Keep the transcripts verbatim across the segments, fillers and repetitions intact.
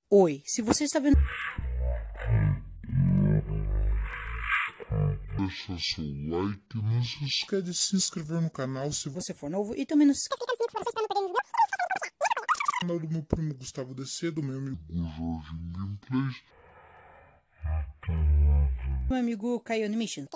Oi, se você está vendo... Deixa seu like, não se esqueça de se inscrever no canal se você for novo e também não se canal do meu primo Gustavo D C, do meu amigo Jorge Gameplays, meu amigo Caio Animation.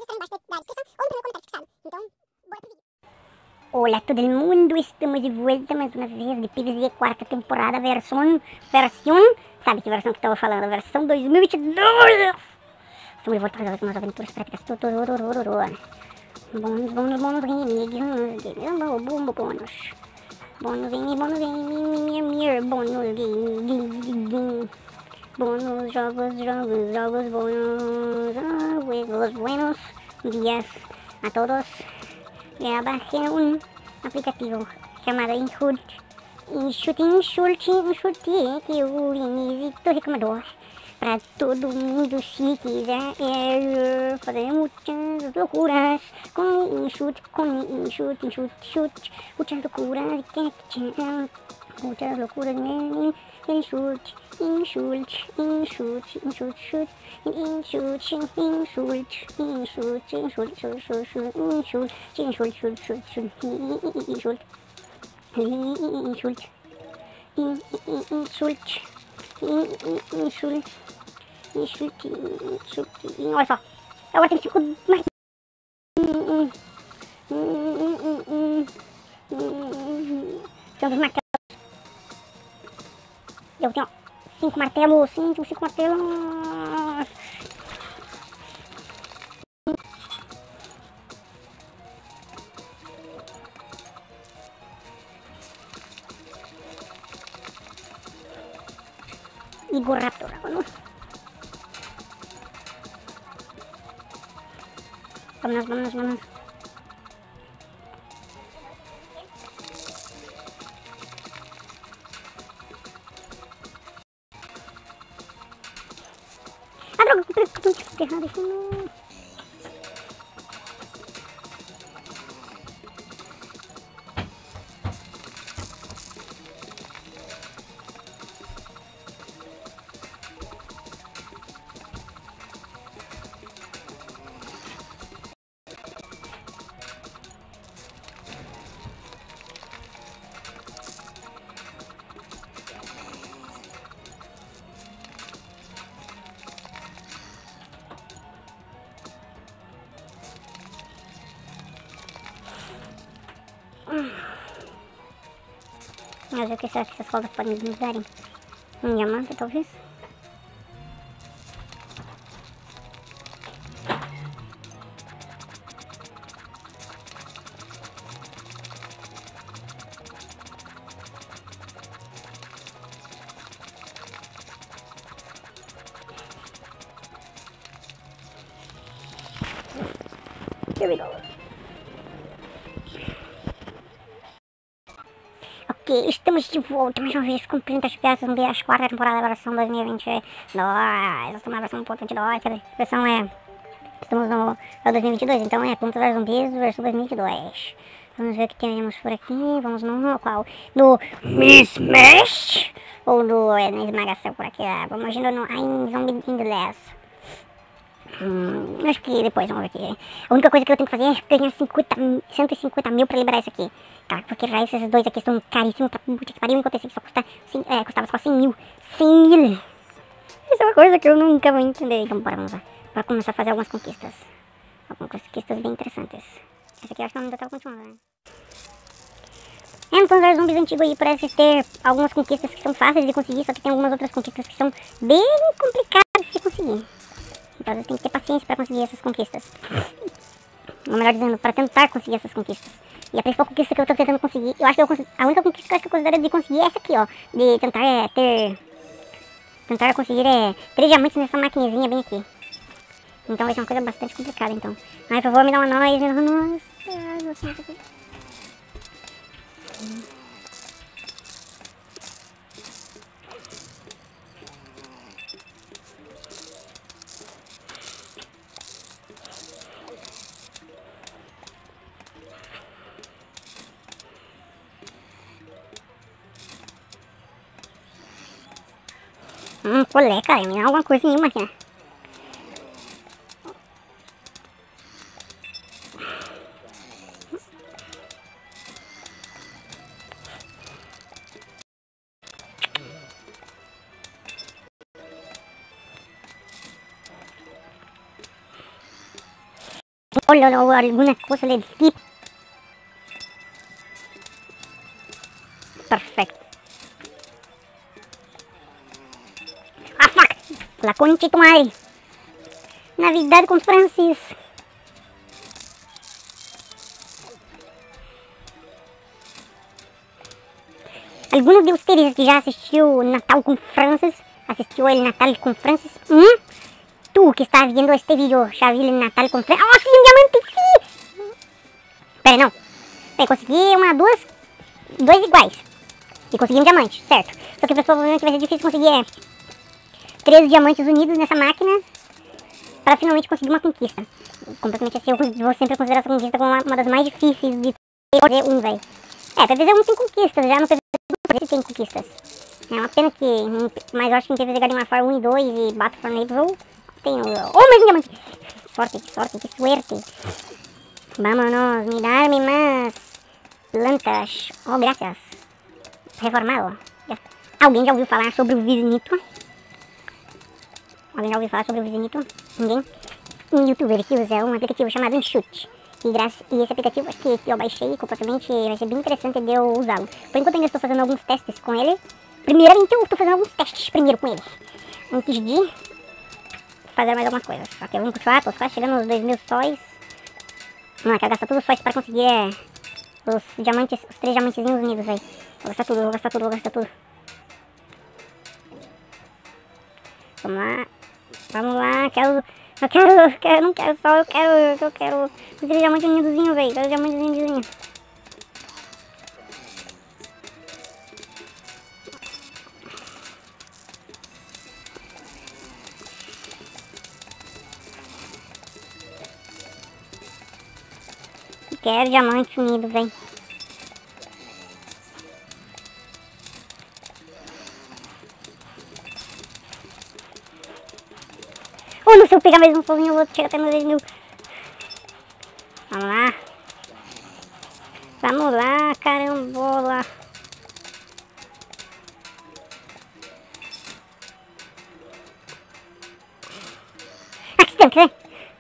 Hola a todo el mundo, estamos de vuelta mais uma vez de P V Z quarta temporada, versão, versão, sabe que versão que eu estava falando, versão dois mil e vinte e dois. Estamos de volta para as nossas aventuras práticas, bônus, bônus, bônus, bônus, bônus, bônus, bônus, bônus, bônus, bônus, jogos, jogos, jogos, bônus, juegos buenos, dias a todos. Já baixei um aplicativo chamado Insult, Insult, Insult, Insult, que o Vinícius recomendou para todo mundo se quiser é, fazer muitas loucuras com Insult, com Insult, Insult, Insult, muitas loucuras, muitas loucuras, Insult, Insult, Insult, Insult, Insult, Insult, Insult, Insult, Insult, Insult, Insult, Insult, Insult, Insult, Insult, Insult, olha só, agora tem cinco mais. São dos martelos. Eu tenho cinco martelos, cinco, cinco martelos. Igor Raptor, vamos. Vamos, vamos, vamos. Ah, droga, tô errado isso não. Mas o que será que essas cobras podem nos darem? Um diamante, talvez? Here we go. Ok, estamos de volta mais uma vez com trinta F P S, vamos ver as quarta temporada da versão dois mil e vinte e dois. Estamos na versão um ponto vinte e dois, a versão é... Estamos no é dois mil e vinte e dois, então é Planta das Zumbis, versão dois mil e vinte e dois. Vamos ver o que temos por aqui, vamos no qual? No Miss Mesh? Ou no é, na esmagação por aqui, ah, vamos indo no I'm Zombie in the Last. Hum, acho que depois vamos ver aqui. A única coisa que eu tenho que fazer é ganhar cinquenta, cento e cinquenta mil pra liberar isso aqui. Tá, porque raios esses dois aqui são caríssimos pra puta que pariu, enquanto esse aqui só custa, é, custava só cem mil. cem mil! Isso é uma coisa que eu nunca vou entender. Então bora, vamos lá. Pra começar a fazer algumas conquistas. Algumas conquistas bem interessantes. Essa aqui eu acho que eu ainda tava continuando, né? É, então os zumbis antigos aí parece ter algumas conquistas que são fáceis de conseguir, só que tem algumas outras conquistas que são bem complicadas de conseguir. Então você tem que ter paciência para conseguir essas conquistas. Ou melhor dizendo, para tentar conseguir essas conquistas. E a principal conquista que eu tô tentando conseguir, eu acho que eu consegui, a única conquista que eu acho que eu considero de conseguir é essa aqui, ó. De tentar é, ter... Tentar conseguir é, três diamantes nessa maquininha bem aqui. Então vai ser uma coisa bastante complicada, então. Ai, por favor, me dá uma noz, me dá uma noz. Ai, você... Hum, colé, cara, me dá alguma coisa nenhuma aqui, né? Olha, olha, olha, alguma coisa ali. Perfecto. Ah, fuck! La concha de tu madre. Navidad con Francis. Alguns de vocês que já assistiu Natal com Francis, assistiu ele Natal com Francis? Hum? Tu que está vendo este vídeo, já viu ele Natal com Francis? Oh, sim, um diamante, sim! Pera, não. Pera, consegui uma, duas, dois iguais. E consegui um diamante, certo. Só que provavelmente vai ser difícil conseguir é, três diamantes unidos nessa máquina para finalmente conseguir uma conquista. Completamente assim, eu vou sempre considerar essa conquista como uma, uma das mais difíceis de fazer um, velho. É, P V Z um tem conquistas, já no P V Z dois tem conquistas. É uma pena que, mas eu acho que em P V Z Garden Warfare um e dois e Battle for Neighbors tem o... Oh, mais um diamante! Sorte, que sorte, que suerte! Vámonos, me dar-me más plantas. Oh, graças. Reformado. Alguém já ouviu falar sobre o Vizinito? Alguém já ouviu falar sobre o Vizinito? Ninguém? Um youtuber que usa um aplicativo chamado Enxute. E, graças, e esse aplicativo acho que, que eu baixei completamente, vai ser bem interessante de eu usá-lo. Por enquanto ainda estou fazendo alguns testes com ele. Primeiramente eu estou fazendo alguns testes primeiro com ele. Antes de fazer mais algumas coisas. Ok, vamos continuar, estou quase chegando nos dois mil sóis. Não, quero gastar todos os sóis para conseguir é, os diamantes, os três diamantezinhos unidos aí. Vou gastar tudo, vou gastar tudo, vou gastar tudo. Vamos lá. Vamos lá, quero... Eu quero, eu quero, não quero só, eu quero, eu quero os três diamantes unidozinhos, velho, três diamantes unidozinhos. Quero diamante unido, velho. Oh, não, se eu pegar mais um pouquinho, eu vou chegar até meus dez mil. Vamos lá. Vamos lá, carambola. Ah, que tanque, né?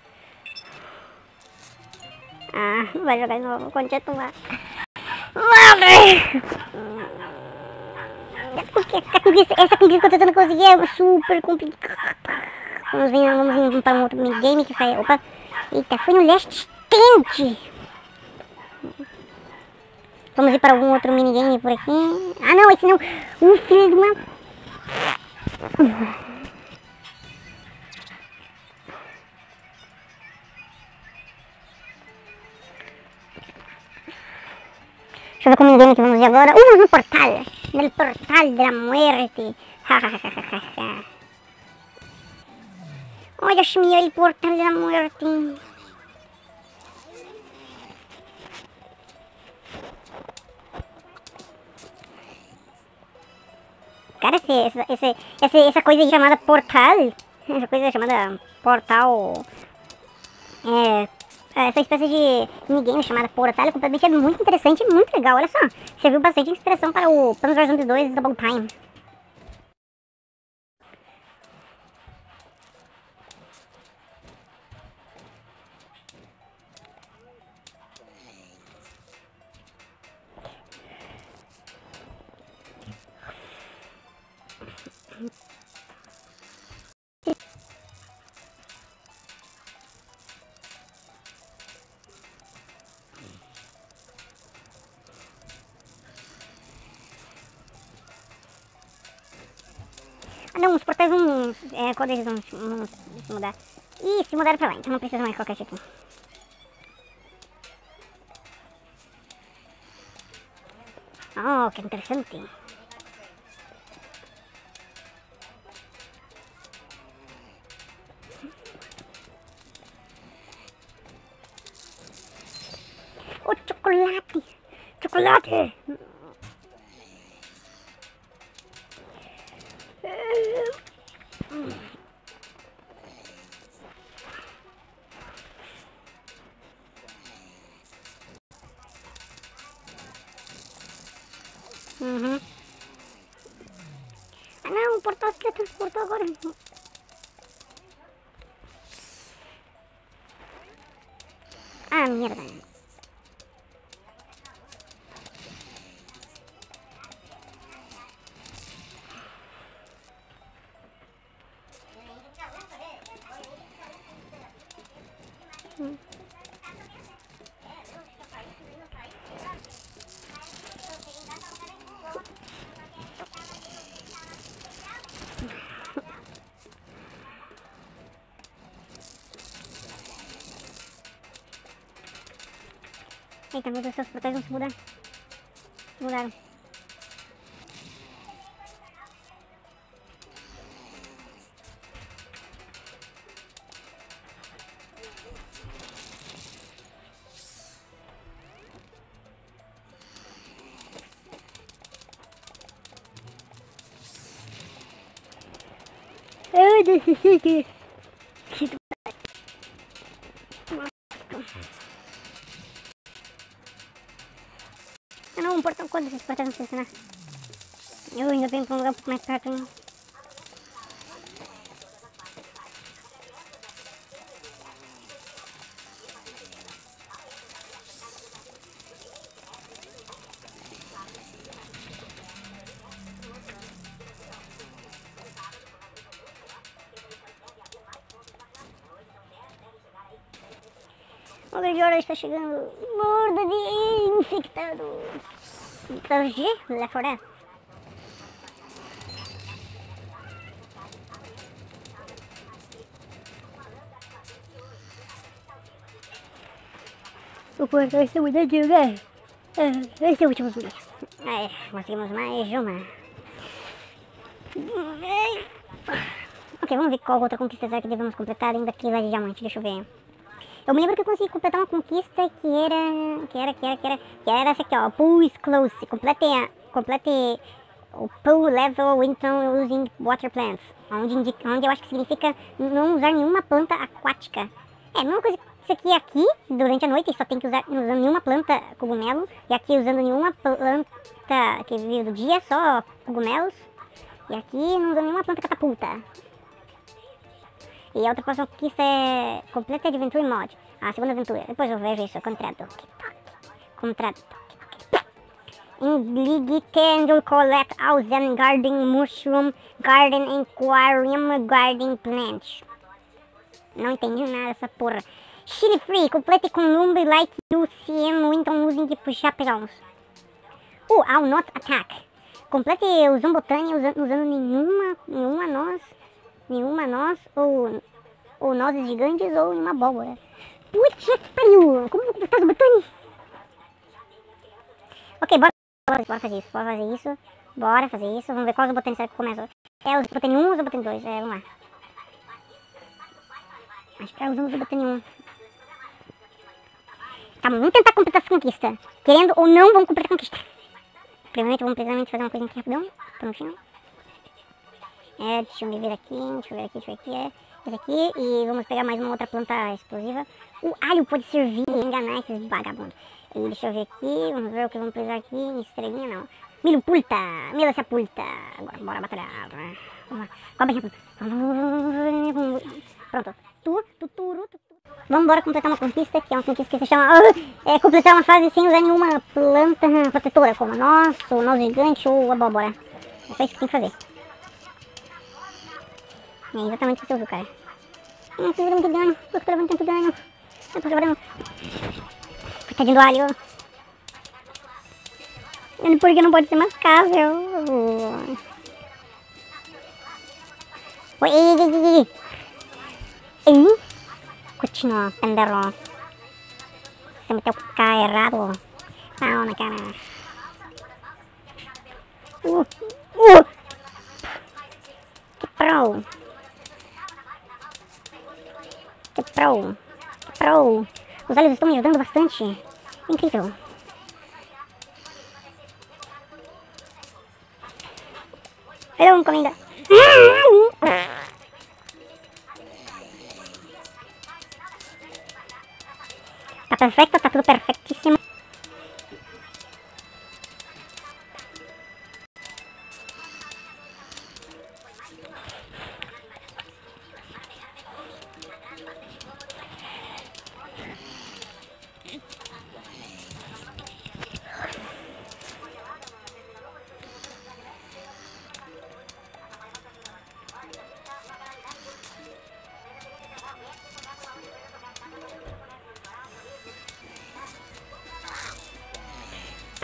Ah, não vai jogar de novo, quando já tomar. Morre! Essa conquista, essa conquista que eu tô tentando conseguir é super complicada. Vamos vir, vamos vir para um outro minigame que faz... Opa! Eita, foi no Last Stand! Vamos ir para algum outro minigame por aqui. Ah não, esse não! Um filho de uma... Deixa eu ver qual minigame que vamos ir agora. Uh, no portal! No portal da muerte! Olha, achei el portal da muerte. Cara, esse, esse, esse, esse, essa coisa chamada portal, essa coisa chamada portal, é, essa espécie de minigame chamada portal é completamente é muito interessante e muito legal. Olha só, serviu bastante inspiração para o Plants versus. Zombies dois Double Time. Ah não, os portais vão... É, quando eles vão, vão se mudar? Ih, se mudaram pra lá, então não precisa mais qualquer tipo. Oh, que interessante. Oh, chocolate! Chocolate! o portal se teletransportou agora. Ah, merda. Hum. Eita, meu Deus, seus portais vão se mudar. Mudaram. Ai, deixa aqui. Ah não, um portão, quando esses portais não funcionar? Eu ainda venho pra um lugar um pouco mais perto, hein? O grande hora está chegando. Morda de infectado. Infectado de Left four Dead. O portão está mudando de lugar. Ah, esse é o último vídeo. É, conseguimos mais uma. Ok, vamos ver qual outra conquista será que devemos completar ainda aqui lá de diamante. Deixa eu ver. Eu me lembro que eu consegui completar uma conquista que era... Que era, que era, que era... Que era essa aqui, ó. Pool is close. Complete... Complete... O pool level então using water plants. Onde, indica, onde eu acho que significa não usar nenhuma planta aquática. É, a mesma coisa que isso aqui aqui, durante a noite, só tem que usar... Não usando nenhuma planta cogumelo. E aqui usando nenhuma planta que vive do dia, só cogumelos. E aqui não usando nenhuma planta catapulta. E a outra próxima conquista é Complete Adventure Mod. A segunda aventura. Depois eu vejo isso. Contrato. Contrato. Englige Candle Collect Thousand Garden Mushroom Garden Aquarium Garden Plant. Não entendi nada dessa porra. Chili Free. Complete com Lumber Like U C M Winton using de puxar pegãos. Uh, I'll Not Attack. Complete o Zombotânia usando, usando nenhuma, nenhuma noz. Nenhuma noz ou, ou nozes gigantes ou nenhuma abóbora. Puxa que pariu! Como eu vou completar o botão? Ok, bora, bora fazer isso, bora fazer isso. Bora fazer isso, vamos ver quais os botões será que começa. É os botões um ou os botões dois? É, vamos lá. Acho que é os botões um. Tá, vamos tentar completar essa conquista. Querendo ou não, vamos completar a conquista. Primeiramente, vamos precisamente fazer uma coisa aqui rapidão. Prontinho. É, deixa eu ver aqui, deixa eu ver aqui, deixa eu ver aqui, é esse aqui, e vamos pegar mais uma outra planta explosiva. O alho pode servir e enganar esses vagabundos. E deixa eu ver aqui, vamos ver o que vamos precisar aqui, estrelinha não. Milho pulta, milho essa pulta. Agora, bora batalhar. Vamos lá, cobre pronto. Tu, tu, tu, tu, tu. Vamos embora completar uma conquista, que é uma conquista que se chama... É completar uma fase sem usar nenhuma planta protetora, como noz, ou noz gigante, ou abóbora. É isso que tem que fazer. É exatamente o que você ouviu, cara. Hum, tô levando muito dano, tô levando tanto dano. Eu tô levando... Coitadinho do alho. Porque não pode ser mascável. Oi, ei, ei, ei. Ei. Continua, pendeiro. Você meteu o K errado. Pau na cara. Uh, uh. Que pro. Que pro. Que pro. Os olhos estão me ajudando bastante. Incrível. Perdão, comida. Tá perfeito, tá tudo perfeitíssimo.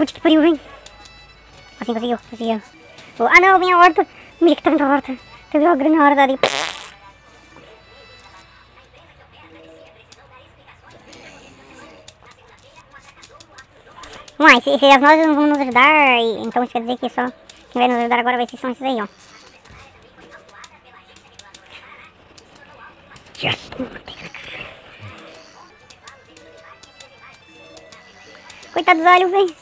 Puta que pariu, vem. Assim, conseguiu, conseguiu. Oh, ah não, vem a horta. Mira que tá vindo a horta. Tá vindo a grande horta ali. Uai, se, se as nozes não vão nos ajudar, então isso quer dizer que só quem vai nos ajudar agora vai ser só esses aí, ó. Yes. Coitado dos olhos, velho.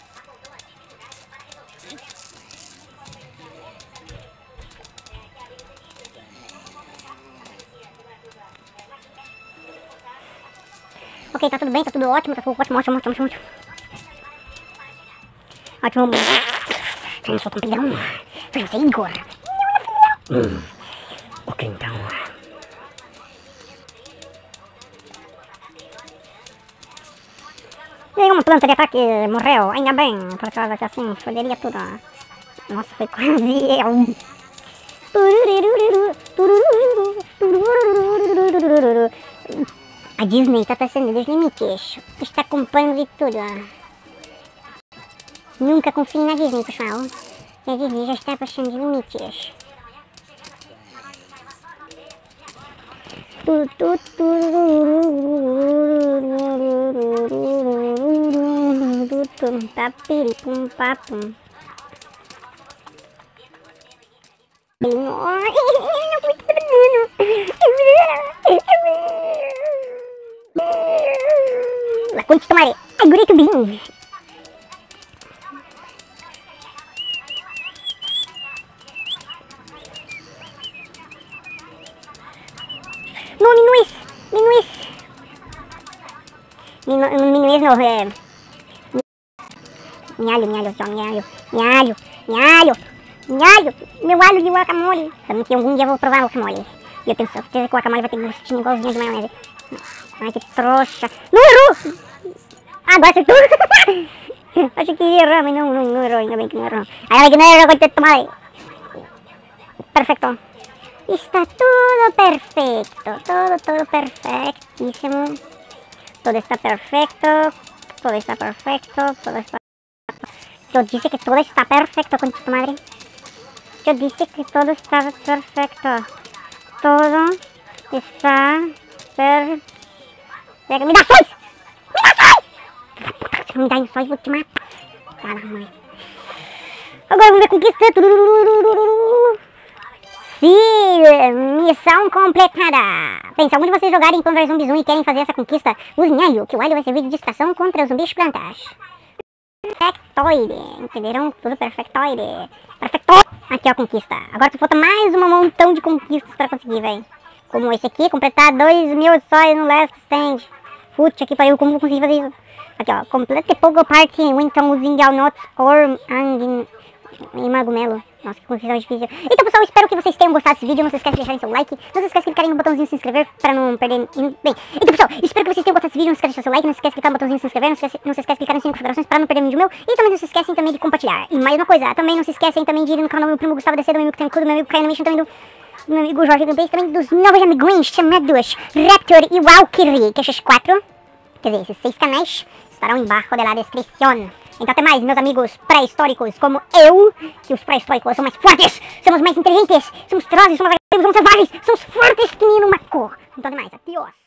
Ok, tá tudo bem, tá tudo ótimo, tá tudo ótimo, ótimo, ótimo, ótimo. Ótimo. Eu sou campeão. Foi você, Igor. Hum. Ok, então. E uma planta de ataque morreu, ainda bem, por causa que assim, foderia tudo. Nossa, foi quase eu. A Disney está passando dos limites, está comprando de tudo. Nunca confie na Disney, pessoal. A Disney já está passando dos limites. Papiri, papum. La concha madre. Ay, gurito bien. No, mi nuez, mi nuez. Mi, no, mi nuez no, eh. Mi alho, mi alho, mi alho, mi alho, mi alho, mi alho, meu alho de guacamole. Também que algum dia eu vou provar guacamole. E eu tenho certeza que o guacamole vai ter gostinho igualzinho de maionese. Ai, que trouxa. Não errou! Ah, agora acertou! Achei que ia errar, mas não, não, não errou, ainda bem que não errou. Aí que não errou, vou ter que tomar. Perfeito. Está tudo perfecto, todo, todo perfectísimo. Todo está perfecto, todo está perfecto, todo está... Yo dije que todo está perfecto, con tu madre. Yo dije que todo está perfecto. Todo está perfecto. ¡Me da sois! ¡Me da sois! Me da sois, vou te matar. Agora vamos ver conquista. Sim, missão completada. Bem, se algum de vocês jogarem Contra Zombies um e querem fazer essa conquista, usem alho, que o alho vai servir de distração contra os zumbis plantas. Perfectoide, entenderam? Tudo perfectoide. Perfectoide. Aqui ó a conquista. Agora só falta mais um montão de conquistas pra conseguir, velho. Como esse aqui, completar dois mil sóis no last stand. Putz, aqui pariu, como eu consegui fazer isso? Aqui ó, complete Pogo Party, Winton, using all notes, or, and, e Magumelo. Nossa, que consistão difícil. Então pessoal, espero que vocês tenham gostado desse vídeo. Não se esqueça de deixarem seu like. Não se esqueça de clicarem no botãozinho se inscrever para não perder... Bem, então pessoal, espero que vocês tenham gostado desse vídeo. Não se esqueça de deixar seu like. Não se esqueça de clicar no botãozinho se inscrever. Não se esqueça, não se esquece de clicar nas cinco configurações para não perder vídeo meu. E também não se esquecem também de compartilhar. E mais uma coisa, também não se esquecem também de ir no canal do meu primo Gustavo D C, do meu amigo Tancudo, do meu amigo Caio Animation, também do... do meu amigo Jorge Gameplays, também dos novos amiguinhos chamados Raptor e Valkyrie, que esses quatro, quer dizer, esses seis canais, estarão embaixo da descrição. Então até mais, meus amigos pré-históricos como eu, que os pré-históricos são mais fortes, somos mais inteligentes, somos ferozes, somos, somos selvagens, somos fortes que nem uma cor. Então até mais, adiós.